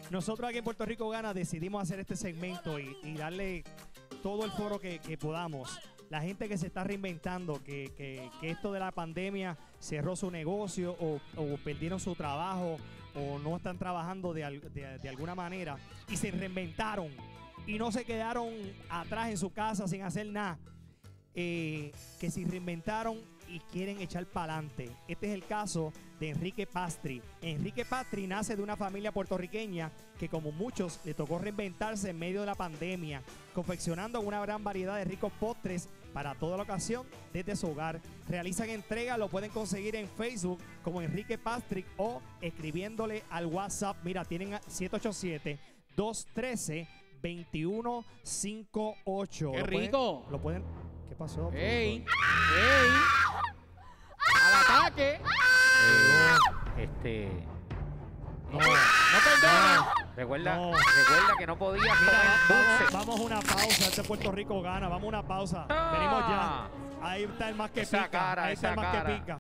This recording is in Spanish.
Nosotros aquí en Puerto Rico Gana decidimos hacer este segmento y darle todo el foro que podamos. La gente que se está reinventando, que esto de la pandemia cerró su negocio o perdieron su trabajo o no están trabajando de alguna manera y se reinventaron y no se quedaron atrás en su casa sin hacer nada. Que se reinventaron y quieren echar para adelante. Este es el caso de Enrique Pastri. Enrique Pastri nace de una familia puertorriqueña que, como muchos, le tocó reinventarse en medio de la pandemia, confeccionando una gran variedad de ricos postres para toda la ocasión desde su hogar. Realizan entregas, lo pueden conseguir en Facebook como Enrique Pastri o escribiéndole al WhatsApp. Mira, tienen 787-213-2158. ¡Qué rico! Lo pueden. ¿Qué pasó? ¡Ey! ¡Ey! ¡Al ataque! No, ¡No perdona! recuerda que no podía Mira, comer dulce. vamos a una pausa. Este Puerto Rico Gana. Vamos a una pausa. Venimos ya. Ahí está el más que Esa pica. cara, Ahí está el esa más que cara. pica.